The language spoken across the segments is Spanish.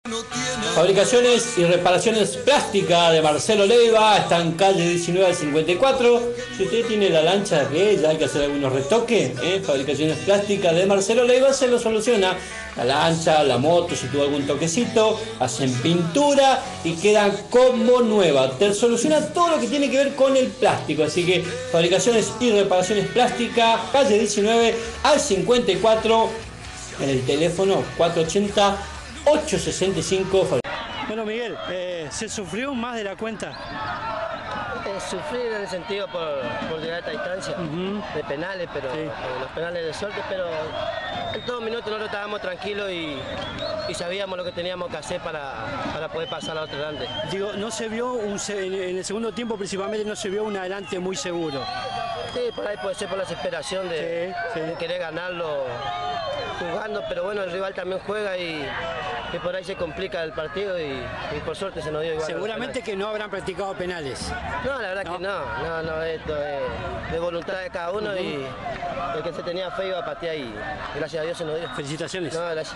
Fabricaciones y reparaciones plásticas de Marcelo Leiva, está en calle 19 al 54. Si usted tiene la lancha que ya hay que hacer algunos retoques, Fabricaciones plásticas de Marcelo Leiva se lo soluciona. La lancha, la moto, si tuvo algún toquecito, hacen pintura y queda como nueva. Te soluciona todo lo que tiene que ver con el plástico. Así que Fabricaciones y reparaciones plásticas, calle 19 al 54, en el teléfono 480-865. Bueno, Miguel, ¿se sufrió más de la cuenta? Sufrir en el sentido por llegar a esta distancia, de penales, pero sí. Los penales de suerte, pero en todo minuto nosotros estábamos tranquilos y sabíamos lo que teníamos que hacer para poder pasar a otro delante. Digo, no se vio, en el segundo tiempo principalmente no se vio un adelante muy seguro. Sí, por ahí puede ser por la desesperación de querer ganarlo jugando, pero bueno, el rival también juega y por ahí se complica el partido y por suerte se nos dio igual. Seguramente que no habrán practicado penales. No, la verdad que no, esto es de voluntad de cada uno y el que se tenía fe iba a patear y gracias a Dios se nos dio. Felicitaciones. No, gracias.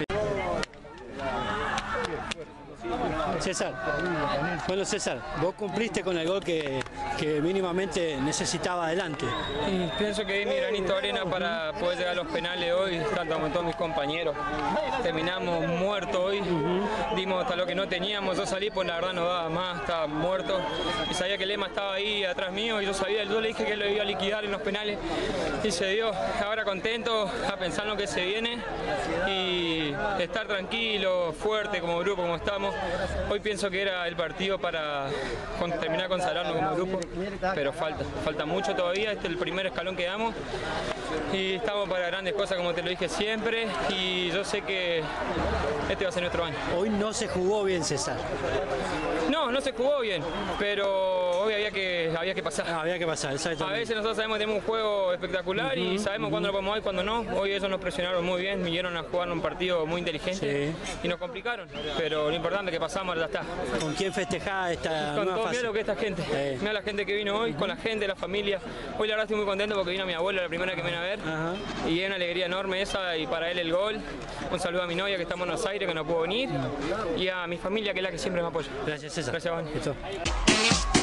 César, bueno César, vos cumpliste con el gol que mínimamente necesitaba adelante. Y pienso que di mi granito de arena para poder llegar a los penales hoy, tanto como todos mis compañeros. Terminamos muertos hoy, dimos hasta lo que no teníamos, yo salí pues la verdad no daba más, estaba muerto. Y sabía que Lema estaba ahí atrás mío y yo le dije que lo iba a liquidar en los penales y se dio. Ahora contento a pensar en lo que se viene y estar tranquilo, fuerte como grupo, como estamos. Hoy pienso que era el partido para terminar consagrarnos como grupo, pero falta mucho todavía, este es el primer escalón que damos y estamos para grandes cosas como te lo dije siempre y yo sé que este va a ser nuestro año. Hoy no se jugó bien, César. No se jugó bien, pero hoy había que pasar. Había que pasar, exactamente. A veces nosotros sabemos que tenemos un juego espectacular y sabemos cuándo lo podemos dar y cuándo no. Hoy ellos nos presionaron muy bien, vinieron a jugar un partido muy inteligente y nos complicaron, pero lo importante es que pasamos, ya está. ¿Con quién festejás esta con nueva todo, fase? Mira lo que esta gente, mira la gente que vino hoy, con la gente, la familia. Hoy la verdad estoy muy contento porque vino mi abuelo, la primera que me vino a ver, y es una alegría enorme esa y para él el gol. Un saludo a mi novia que está en Buenos Aires, que no pudo venir, y a mi familia que es la que siempre me apoya. Gracias, César. Gracias, Juan. Listo.